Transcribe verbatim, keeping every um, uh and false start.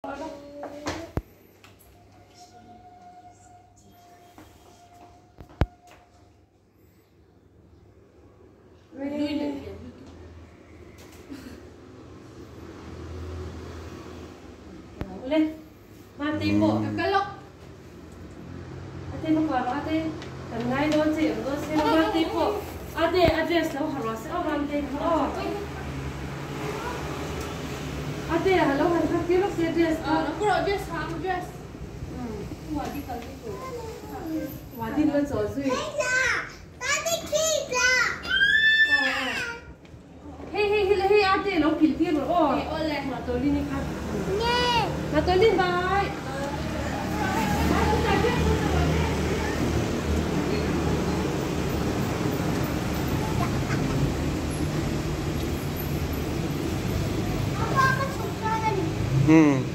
Boleh? Mati po. Kakalok. Ate po klaro ate. Tanay doon si doon si mati po. Ate address daw harus. Oh mati. Oh. Ate hello han ka kilo si address. Ah, no pro address ham address. Hmm. Wadi kalbi ko. Wadi lo zo zui. Tadi kita. Oh. Hey hey hey hey ate lo kilti lo. Oh. Ole. Matoli ni ka. Natolin, bye! Hmm.